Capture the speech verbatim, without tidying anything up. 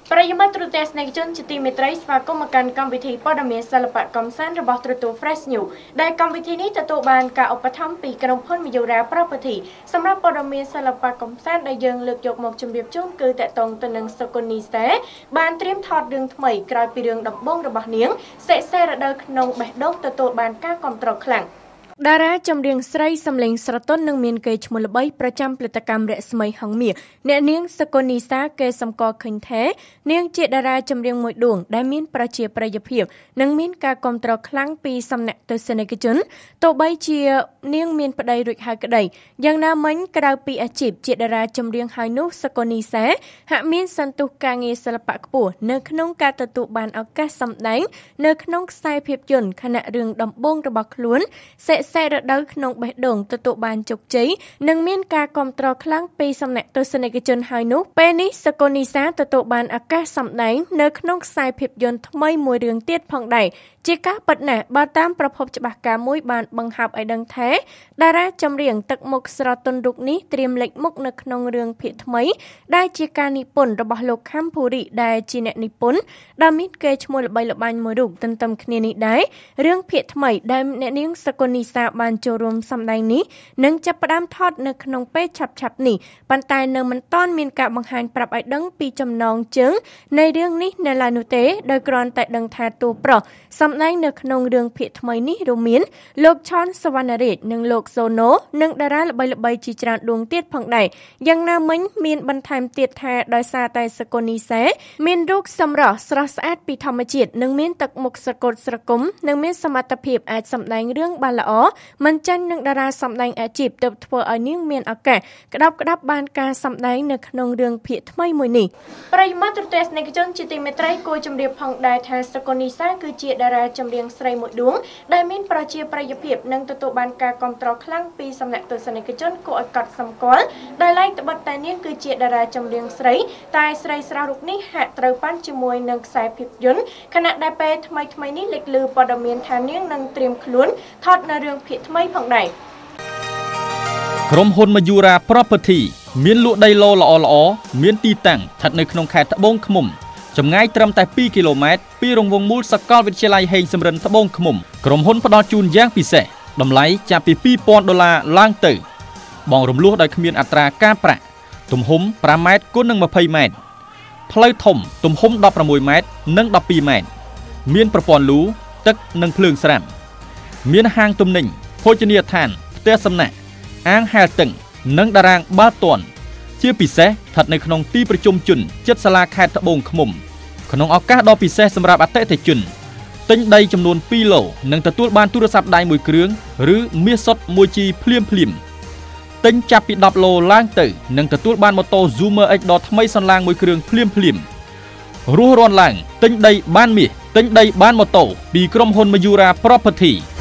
ប្រយមត្រុទេសនិកជនជាទីមេត្រីស្វាគមន៍មកកាន់កម្មវិធីព័ត៌មានសិល្បៈកំសាន្តរបស់ទ្រទូ Fresh News ដែលកម្មវិធីនេះទទួលបានការឧបត្ថម្ភពីក្រុមហ៊ុន Miura Property សម្រាប់ព័ត៌មានសិល្បៈកំសាន្តដែលយើងលើកយកមកជម្រាបជូនគឺតកតងទៅនឹងសុគនីសាបានត្រៀមថតរឿងថ្មីក្រោយពីរឿងដំបូងរបស់នាងសេសេរដូវក្នុងបេះដូងទទួលបានការគាំទ្រខ្លាំងតារាចម្រៀងស្រីសំឡេងស្រទន់និងមានកេរ្តិ៍ឈ្មោះល្បីប្រចាំផលិតកម្មរស្មីហង្មាអ្នកនាងសុគនីសាគេសម្គាល់ឃើញថានាងជាតារាចម្រៀងមួយដួងដែលមានប្រជាប្រិយភាពនិងមានការគាំទ្រខ្លាំងពីសំណាក់ទស្សនិកជនទោះបីជានាងមានប្តីរួចហើយក្តីយ៉ាងណាមិញក្រៅពីអាជីពជាតារាចម្រៀងហើយនោះសុគនីសាហាក់មានសន្ទុះការងារសិល្បៈខ្ពស់នៅក្នុងការទទួលបានឱកាសសម្ដែងនៅក្នុងខ្សែភាពយន្តខណៈរឿងដំបូងរបស់ខ្លួនសេសេរដូវក្នុងបេះដូងទទួលបានជោគជ័យនិងមានការគាំទ្រខ្លាំងពីសំណាក់ទស្សនិកជនហើយនោះពេលនេះសុគនីសាទទួលបានឱកាសសម្ដែងនៅក្នុងខ្សែភាពយន្តថ្មីមួយរឿងទៀតផងដែរជាការពិតណាស់បើតាមប្រភពច្បាស់ការមួយបានបង្ហាប់ឲ្យដឹងថាតារាចម្រៀងទឹកមុខស្រទន់រូបនេះត្រៀមលេចមុខនៅក្នុងរឿងភាគថ្មីដែលជាការនិពន្ធរបស់លោកខំភូរីដែលជាអ្នកនិពន្ធដែលមានកេរ្តិ៍ឈ្មោះល្បីល្បាញមួយរូបទន្ទឹមគ្នានេះដែររឿងភាគថ្មីដែលអ្នកនាងសុគនីសាបានចូលរួមសម្ដែងនេះនឹងចាប់ផ្ដើមថតនៅក្នុងពេលឆាប់ៗនេះប៉ុន្តែនៅមិនទាន់មានការបង្ហាញប្រាប់ឲ្យដឹងពីចំណងជើងនៃរឿងនេះនៅឡើយនោះទេដោយគ្រាន់តែដឹងថាតួប្រុសសម្ដែងនៅក្នុងរឿងភាគថ្មីនេះរួមមានលោកឆនសវណ្ណរាជនិងលោកសូណូនិងតារាល្បីៗជាច្រើនដួងទៀតផងដែរយ៉ាងណាមិញមានបន្ថែមទៀតថាដោយសារតែសុគនីសាមានរូបសម្រស់ស្រស់ស្អាតពីធម្មជាតិនិងមានទឹកមុខស្រកូតស្រគំនិងមានសមត្ថភាពអាចសម្ដែងរឿងបានល្អមិនចាញ់នឹងតារាសម្ដែងអាជីពទើបធ្វើឲ្យនាងមានឱកាសក្តាប់ក្តាប់បានការសម្ដែងនៅក្នុងរឿងភាគថ្មីមួយនេះប្រិយមិត្តទស្សនិកជនជាទីមេត្រីគួរជម្រាបផងដែរថាសុគនីសាគឺជាតារាចម្រៀងស្រីមួយដួងដែលមានប្រជាប្រិយភាពនិងទទួលបានការគាំទ្រខ្លាំងពីសំណាក់ទស្សនិកជនគួរឲ្យកត់សម្គាល់ដែលឡែកត្បិតតែនាងគឺជាតារាចម្រៀងស្រីតែស្រីស្រស់រូបនេះហាក់ត្រូវប៉ាន់ជាមួយនឹងខ្សែភាពយន្តខណៈដែលពេលថ្មីថ្មីនេះលេចលឺព័ត៌មានថានាងនឹងត្រៀមខ្លួនថតនៅរឿងភាគថ្មីផងដែរក្រុមហ៊ុន Miura Property មានលក់ដីឡូល្អល្អមានទីតាំងស្ថិតនៅក្នុងខេត្តត្បូងឃ្មុំចម្ងាយត្រឹមតែពីរគីឡូម៉ែត្រពីរង្វង់មូលសាកលវិទ្យាល័យហេងសំរិនត្បូងឃ្មុំក្រុមហ៊ុនផ្ដល់ជូនយ៉ាងពិសេសតម្លៃចាប់ពីពីរពាន់ដុល្លារឡើងទៅបងរំលោះដោយគ្មានអត្រាការប្រាក់ទំហំប្រាំម៉ែត្រគុណនឹងម្ភៃម៉ែត្រផ្លូវធំទំហំដប់ប្រាំមួយម៉ែត្រនិងដប់ពីរម៉ែត្រមានប្រព័ន្ធលូទឹកនិងភ្លើងស្រាប់មានហាងទំនិញភោជនីយដ្ឋានផ្ទះសំណាក់អាងហែលទឹកនិងតារាងបាល់ទាត់ជាពិសេសស្ថិតនៅក្នុងទីប្រជុំជនជិតសាលាខេត្តត្បូងឃ្មុំក្នុងឱកាសដ៏ពិសេសសម្រាប់អតិថិជនទិញដីចំនួនពីរឡូនិងទទួលបានទូរស័ព្ទដៃមួយគ្រឿងឬមាសសុទ្ធមួយជីភ្លាមភ្លាមទិញចាប់ពីដប់ឡូឡើងទៅនិងទទួលបានម៉ូតូ Zoomer X ដ៏ថ្មីសន្លាងមួយគ្រឿងភ្លាមភ្លាមរស់រាន់ឡើងទិញដីបានមាសទិញដីបានម៉ូតូពីក្រុមហ៊ុន Miura Property